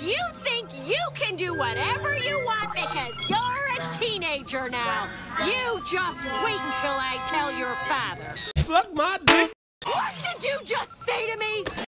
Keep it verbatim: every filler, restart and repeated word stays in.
you think you can do whatever you want because you're a teenager now. You just wait until I tell your father. Suck my